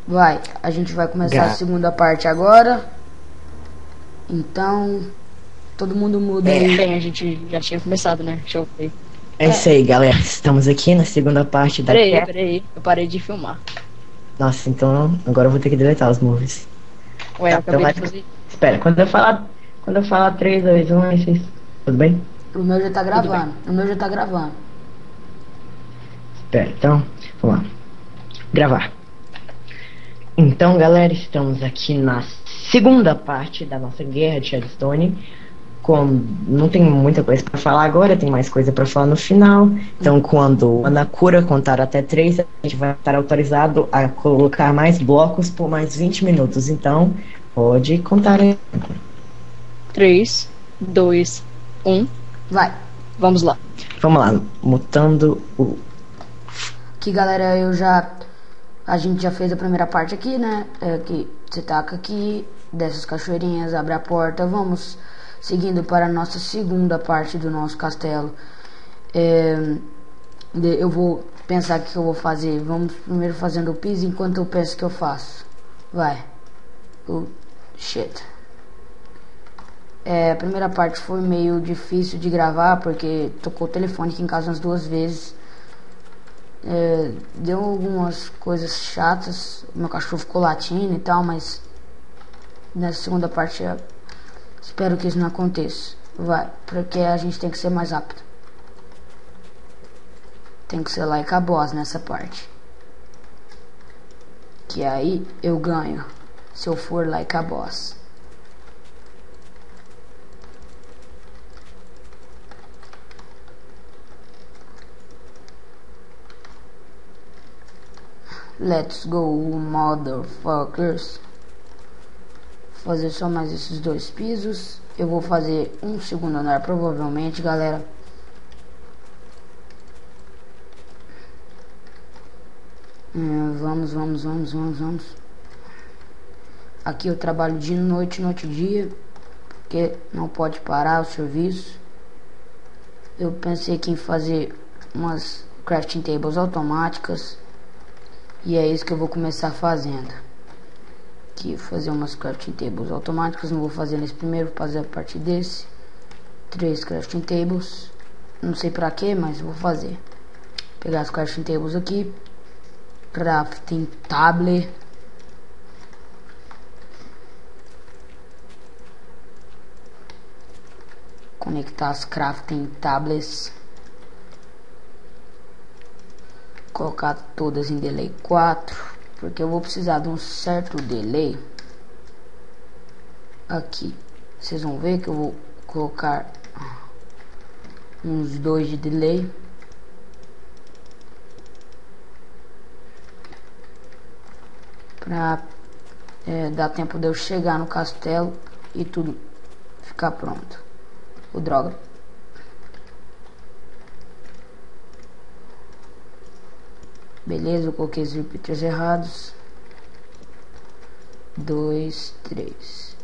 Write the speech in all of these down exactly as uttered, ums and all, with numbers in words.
Vai, a gente vai começar a Gra segunda parte agora. Então, todo mundo muda é, aí. Bem, a gente já tinha começado, né? Deixa eu ver. é isso aí, galera. Estamos aqui na segunda parte da Peraí, Cat. peraí. Eu parei de filmar. Nossa, então agora eu vou ter que deletar os movies. Ué, eu Tá, então acabei vai. de fazer. Espera, quando eu falar. Quando eu falar três, dois, um, aí vocês. Tudo bem? O meu já tá Tudo bem. gravando. O meu já tá gravando. Espera, então, vamos lá. Gravar. Então, galera, estamos aqui na segunda parte da nossa guerra de Shadowstone. Com... Não tem muita coisa pra falar agora, tem mais coisa pra falar no final. Então, quando a Nakura contar até três, a gente vai estar autorizado a colocar mais blocos por mais vinte minutos. Então, pode contar aí. três, dois, um. Vai. Vamos lá. Vamos lá, mutando o. Aqui, galera, eu já... A gente já fez a primeira parte aqui, né? É que você taca aqui, dessas cachoeirinhas, abre a porta. Vamos seguindo para a nossa segunda parte do nosso castelo. É, eu vou pensar o que eu vou fazer. Vamos primeiro fazendo o piso enquanto eu penso que eu faço. Vai. Oh, shit. É, a primeira parte foi meio difícil de gravar porque tocou o telefone aqui em casa umas duas vezes. É, deu algumas coisas chatas. Meu cachorro ficou latindo e tal, mas nessa segunda parte eu espero que isso não aconteça. Vai, porque a gente tem que ser mais rápido. Tem que ser like a boss nessa parte. Que aí eu ganho se eu for like a boss. Let's go, motherfuckers. Fazer só mais esses dois pisos. Eu vou fazer um segundo andar provavelmente, galera. Hum, vamos, vamos, vamos, vamos, vamos. Aqui eu trabalho de noite, noite e dia, porque não pode parar o serviço. Eu pensei aqui em fazer umas crafting tables automáticas. E é isso que eu vou começar fazendo. Aqui, fazer umas crafting tables automáticas. Não vou fazer nesse primeiro, vou fazer a partir desse. Três crafting tables. Não sei pra que, mas vou fazer. Pegar as crafting tables aqui. Crafting table. Conectar as crafting tablets. Colocar todas em delay quatro, porque eu vou precisar de um certo delay aqui. Vocês vão ver que eu vou colocar uns dois de delay para é, dar tempo de eu chegar no castelo e tudo ficar pronto. O droga. Beleza, eu coloquei os repeaters errados. Dois, três.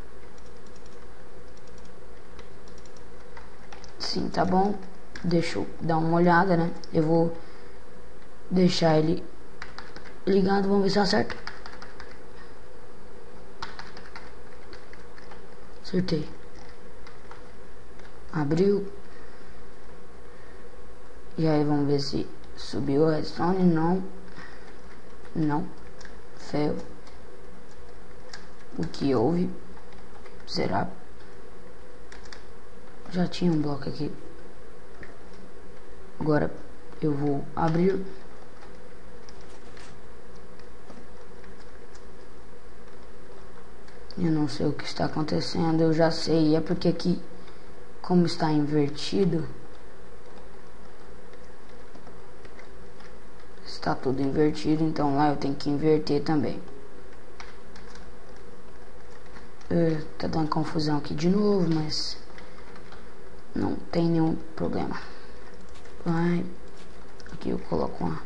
Sim, tá bom. Deixa eu dar uma olhada, né? Eu vou deixar ele ligado, vamos ver se acerta. Acertei. Abriu. E aí vamos ver se subiu a redstone. Não. Não. Fail. O que houve? Será? Já tinha um bloco aqui. Agora eu vou abrir. Eu não sei o que está acontecendo. Eu já sei. É porque aqui, como está invertido, está tudo invertido. Então lá eu tenho que inverter também. Uh, tá dando confusão aqui de novo, mas não tem nenhum problema. Vai. Aqui eu coloco uma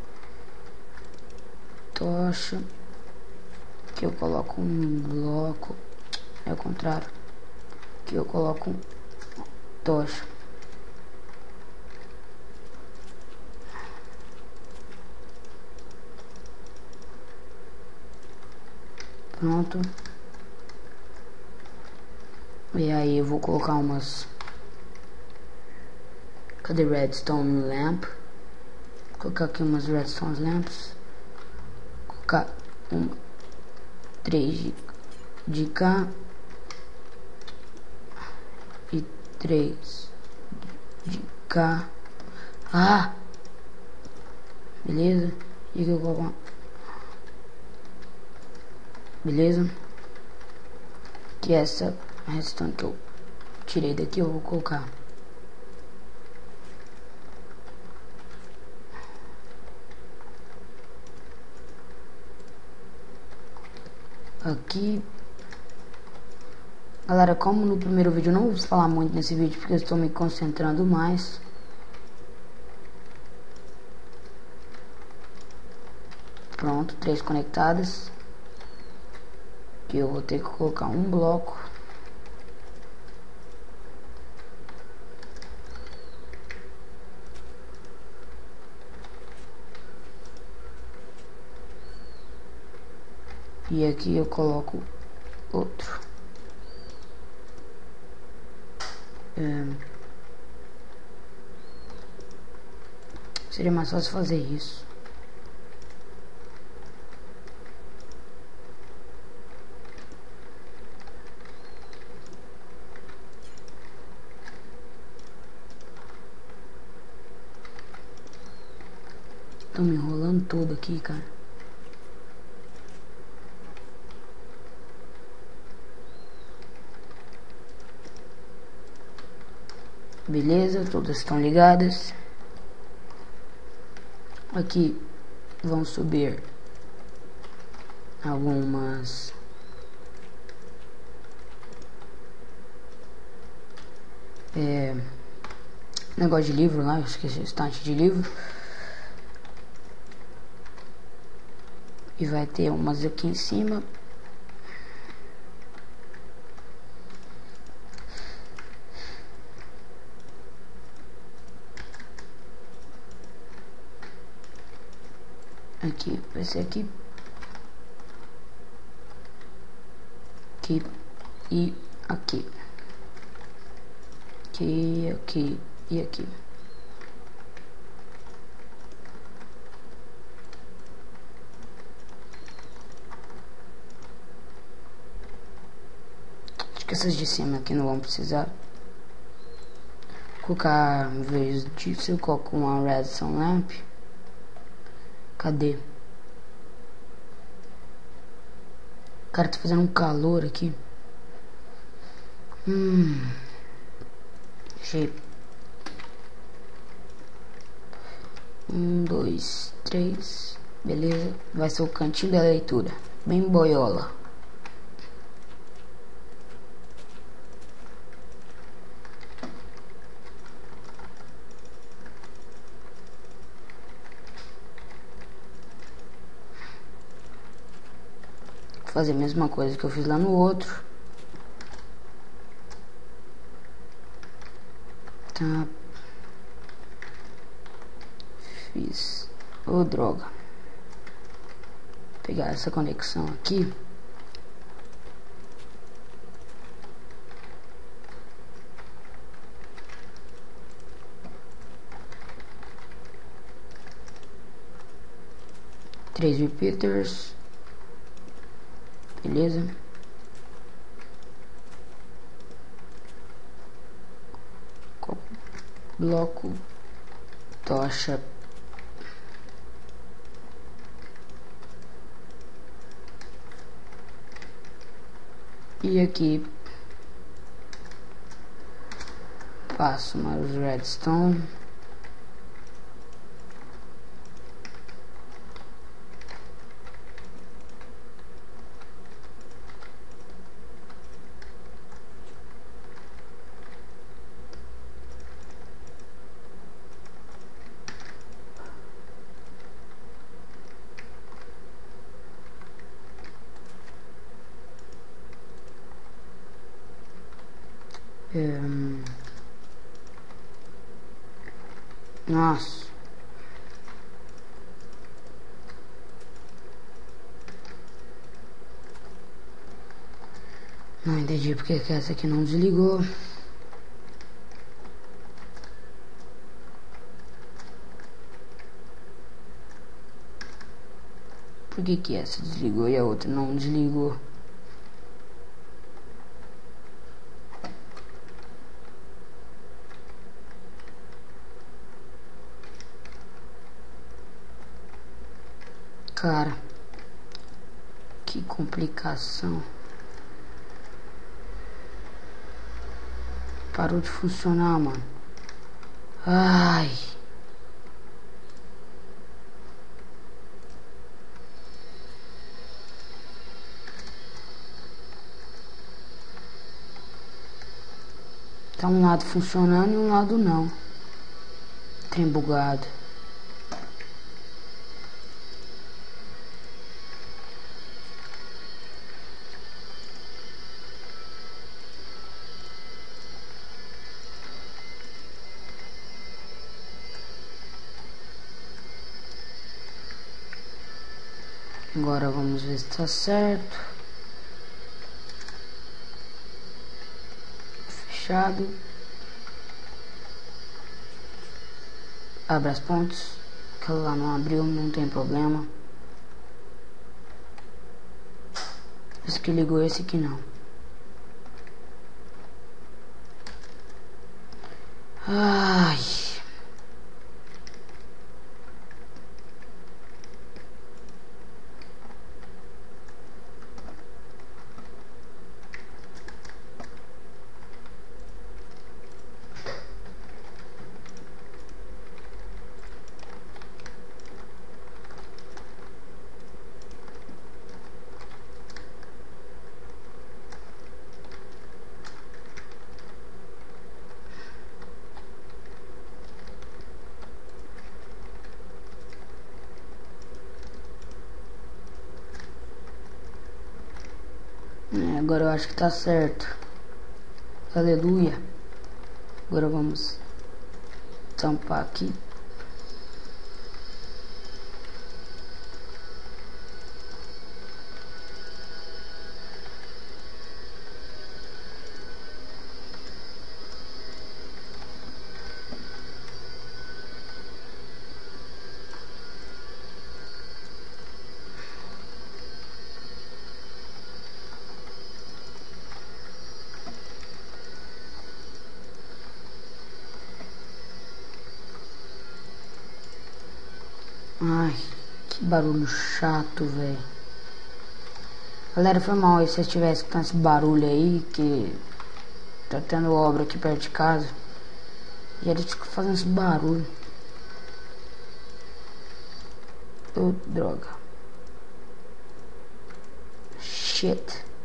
tocha. Aqui eu coloco um bloco. É o contrário. Aqui eu coloco um tocha. Pronto. E aí eu vou colocar umas... Cadê redstone lamp? Vou colocar aqui umas redstone lamps. Vou colocar uma, três de, de cá e três de cá. Ah! Beleza? E aqui eu coloco uma... Beleza? Que essa redstone que eu tirei daqui eu vou colocar. Aqui. Galera, como no primeiro vídeo eu não vou falar muito nesse vídeo porque eu estou me concentrando mais. Pronto, três conectadas. Que eu vou ter que colocar um bloco. E aqui eu coloco outro. É... Seria mais fácil fazer isso. Tô me enrolando todo aqui, cara. Beleza, todas estão ligadas. Aqui vão subir algumas é, negócio de livro lá, eu esqueci, estante de livro. E vai ter umas aqui em cima. Aqui, vai ser aqui. Aqui e aqui. Aqui, aqui e aqui. Acho que essas de cima aqui não vão precisar. Vou colocar, em vez disso, eu coloco uma redstone lamp. Cadê? Cara, tá fazendo um calor aqui. Hum. Deixa Um, dois, três. Beleza. Vai ser o cantinho da leitura. Bem boiola. Vou fazer a mesma coisa que eu fiz lá no outro. Tá. Fiz. Ô, oh, droga. Vou pegar essa conexão aqui. Três repeaters. Beleza. Bloco. Tocha. E aqui passo mais redstone. Um... Nossa. Não entendi porque que essa aqui não desligou. Por que que essa desligou e a outra não desligou? Cara, que complicação. Parou de funcionar, mano. Ai. Tá um lado funcionando e um lado não. Tem bugado. Agora vamos ver se tá certo. Fechado. Abre as pontes. Aquela lá não abriu, não tem problema. Esse que ligou, esse aqui não. Ai. É, agora eu acho que tá certo. Aleluia. Agora vamos tampar aqui. Ai, que barulho chato, velho. Galera, foi mal aí se vocês tivessem com esse barulho aí, que tá tendo obra aqui perto de casa. E eles ficam fazendo esse barulho. Oh, droga. Shit.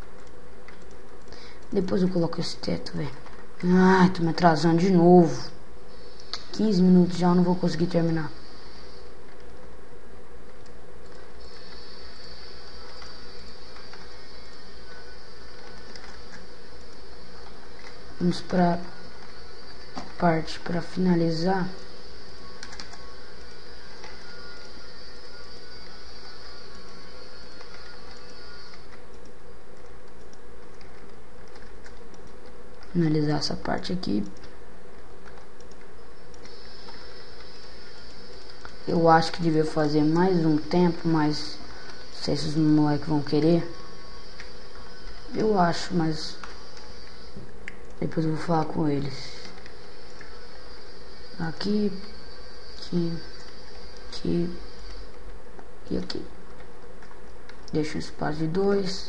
Depois eu coloco esse teto, velho. Ai, tô me atrasando de novo. quinze minutos já, eu não vou conseguir terminar. Vamos para parte para finalizar. Finalizar essa parte aqui. Eu acho que devia fazer mais um tempo, mas não sei se os moleques vão querer. Eu acho, mas depois eu vou falar com eles. Aqui, aqui, aqui e aqui. Deixa um espaço de dois.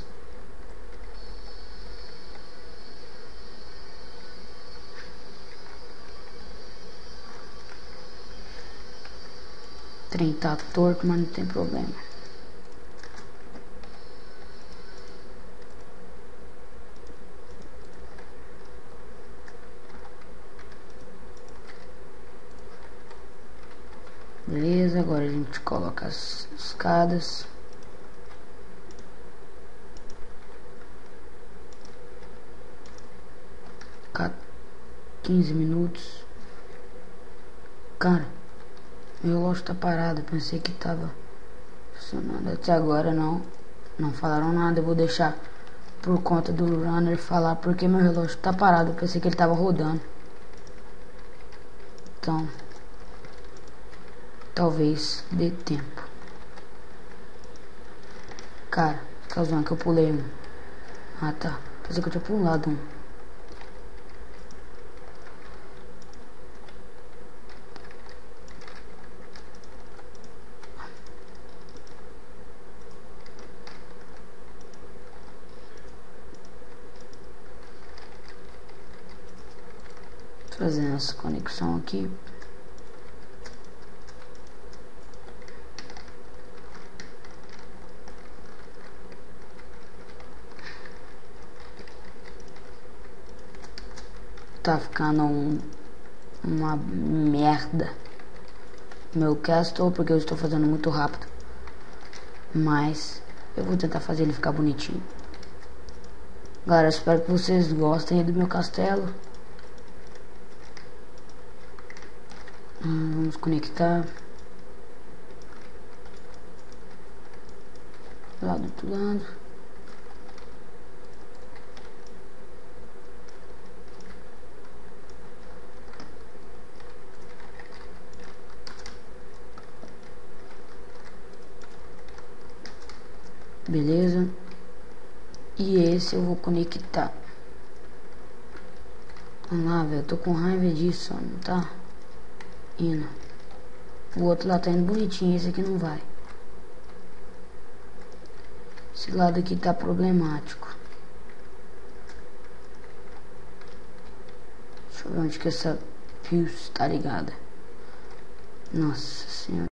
O trem tá torto, mas não tem problema. Beleza, agora a gente coloca as escadas. quinze minutos. Cara, meu relógio tá parado. Pensei que tava funcionando. Até agora não. Não falaram nada. Eu vou deixar por conta do runner falar porque meu relógio tá parado. Eu pensei que ele tava rodando. Então, talvez dê tempo. Cara, tá zoando que eu pulei um. Ah tá, pensei que eu tinha pulado um. Fazendo essa conexão aqui. Tá ficando um, uma merda meu castle, porque eu estou fazendo muito rápido. Mas eu vou tentar fazer ele ficar bonitinho. Galera, espero que vocês gostem do meu castelo. Hum, vamos conectar. Lá do outro lado. Beleza. E esse eu vou conectar. Vamos lá, velho. Eu tô com raiva disso, ó, não tá indo. O outro lá tá indo bonitinho, esse aqui não vai. Esse lado aqui tá problemático. Deixa eu ver onde que essa fuse tá ligada. Nossa senhora.